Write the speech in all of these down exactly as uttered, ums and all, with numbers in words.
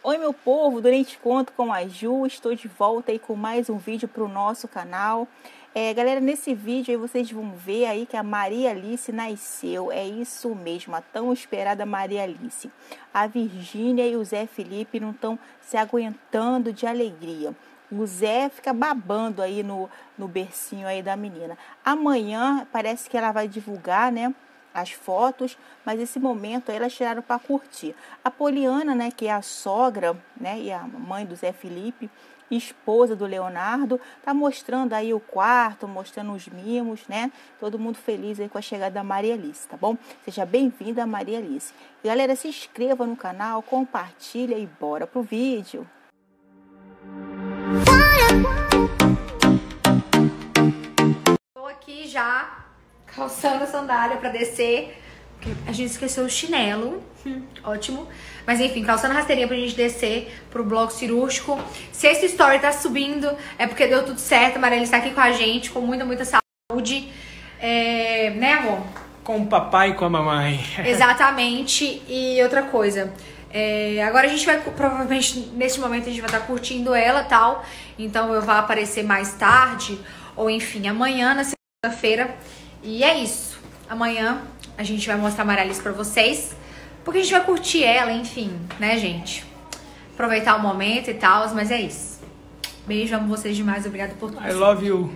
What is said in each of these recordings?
Oi meu povo, Durante Conto com a Ju, estou de volta aí com mais um vídeo para o nosso canal. É, galera, nesse vídeo aí vocês vão ver aí que a Maria Alice nasceu, é isso mesmo, a tão esperada Maria Alice. A Virgínia e o Zé Felipe não estão se aguentando de alegria. O Zé fica babando aí no, no bercinho aí da menina. Amanhã parece que ela vai divulgar, né, as fotos, mas esse momento aí elas tiraram para curtir. A Poliana, né, que é a sogra, né, e a mãe do Zé Felipe, esposa do Leonardo, tá mostrando aí o quarto, mostrando os mimos, né? Todo mundo feliz aí com a chegada da Maria Alice, tá bom? Seja bem-vinda, Maria Alice. E galera, se inscreva no canal, compartilha e bora pro vídeo. Tô aqui já calçando a sandália pra descer, porque a gente esqueceu o chinelo. Hum, ótimo. Mas enfim, calçando a rasteirinha pra gente descer pro bloco cirúrgico. Se esse story tá subindo, é porque deu tudo certo. A Maria Alice tá aqui com a gente, com muita, muita saúde. É, né, amor? Com o papai e com a mamãe. Exatamente. E outra coisa, é, agora a gente vai, provavelmente nesse momento a gente vai estar curtindo ela e tal. Então eu vou aparecer mais tarde, ou enfim, amanhã, na segunda-feira. E é isso. Amanhã a gente vai mostrar a Maria Alice pra vocês, porque a gente vai curtir ela, enfim, né, gente? Aproveitar o momento e tal, mas é isso. Beijo, amo vocês demais, obrigada por tudo. I love you.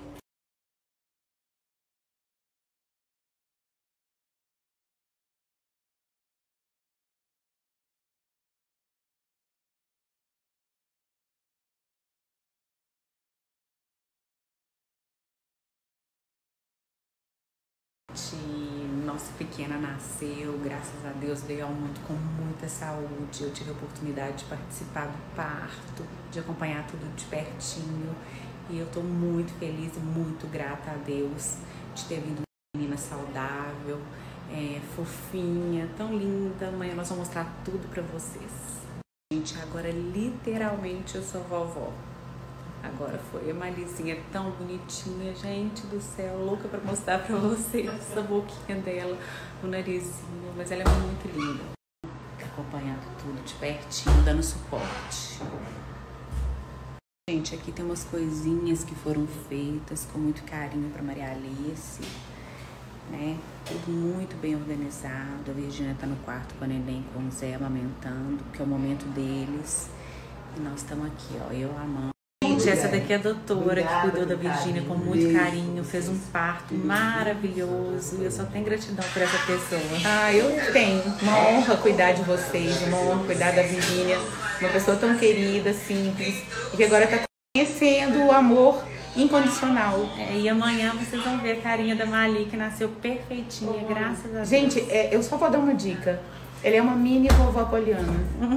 Nossa pequena nasceu, graças a Deus veio ao mundo com muita saúde. Eu tive a oportunidade de participar do parto, de acompanhar tudo de pertinho, e eu tô muito feliz e muito grata a Deus de ter vindo uma menina saudável, é, fofinha, tão linda. Amanhã nós vamos mostrar tudo pra vocês. Gente, agora literalmente eu sou vovó. Agora foi a Marizinha tão bonitinha, gente do céu, louca pra mostrar pra vocês essa boquinha dela, o narizinho, mas ela é muito linda. Acompanhando tudo de pertinho, dando suporte. Gente, aqui tem umas coisinhas que foram feitas com muito carinho pra Maria Alice, né? Tudo muito bem organizado. A Virgínia tá no quarto com a neném, com o Zé amamentando, que é o momento deles. E nós estamos aqui, ó, eu, a mãe. Gente, essa daqui é a doutora que cuidou da Virgínia com muito carinho, fez um parto maravilhoso, e eu só tenho gratidão por essa pessoa. Ah, eu tenho uma honra cuidar de vocês, uma honra cuidar da Virgínia, uma pessoa tão querida, simples, e que agora tá conhecendo o amor incondicional. É, e amanhã vocês vão ver a carinha da Mali, que nasceu perfeitinha, graças a Deus. Gente, é, eu só vou dar uma dica, ele é uma mini vovó Poliana.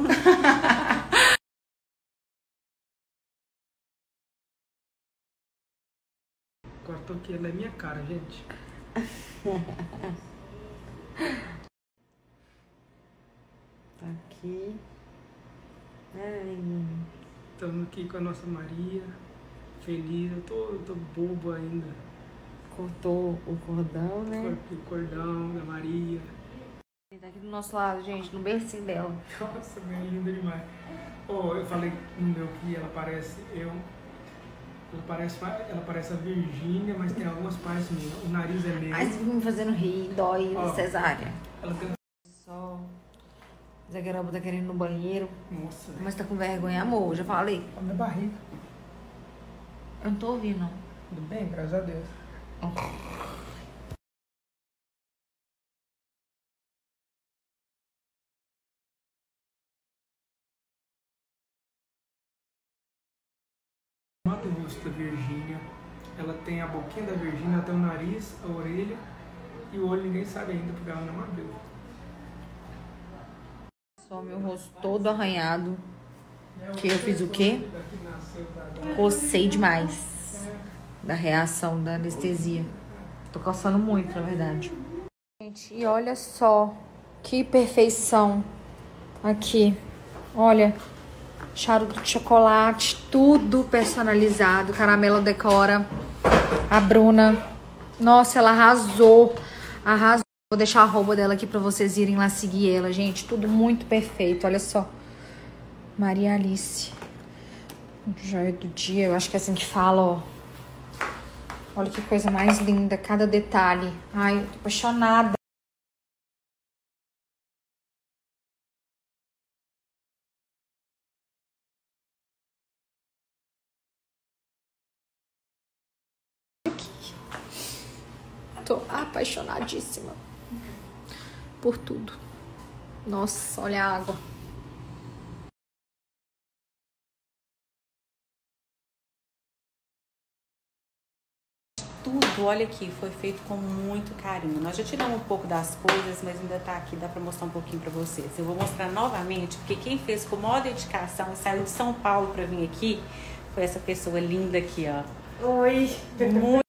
Cortou aqui na minha cara, gente. Tá aqui. Ai. Estamos aqui com a nossa Maria, feliz. Eu tô, eu tô bobo ainda. Cortou o cordão, né? Cortei o cordão da Maria. Tá aqui do nosso lado, gente, no bercinho dela. Nossa, bem linda demais. Oh, eu falei no meu que ela parece eu. Ela parece, ela parece a Virgínia, mas tem algumas partes minhas. O nariz é meu. Ai, você fica me fazendo rir, dói, Ó, cesárea. Ela tem... Só. Zé Gueroba tá querendo ir no banheiro. Nossa, Mas tá com vergonha, amor, já falei. a minha barriga. Eu não tô ouvindo, não. Tudo bem, graças a Deus. Do rosto da Virgínia, ela tem a boquinha da Virgínia, ela tem o nariz, a orelha e o olho ninguém sabe ainda porque ela não abriu. Só meu rosto todo arranhado. Que eu fiz o quê? Cocei demais da reação da anestesia. Tô coçando muito, na verdade. Gente, e olha só que perfeição aqui. Olha. Charuto de chocolate, tudo personalizado. Caramelo decora. A Bruna, nossa, ela arrasou. Arrasou. Vou deixar a arroba dela aqui pra vocês irem lá seguir ela, gente. Tudo muito perfeito, olha só. Maria Alice. Joia do dia, eu acho que é assim que fala, ó. Olha que coisa mais linda, cada detalhe. Ai, eu tô apaixonada. Tô apaixonadíssima por tudo. Nossa, olha a água. Tudo, olha aqui, foi feito com muito carinho. Nós já tiramos um pouco das coisas, mas ainda tá aqui, dá pra mostrar um pouquinho pra vocês. Eu vou mostrar novamente, porque quem fez com maior dedicação e saiu de São Paulo pra vir aqui foi essa pessoa linda aqui, ó. Oi. Muito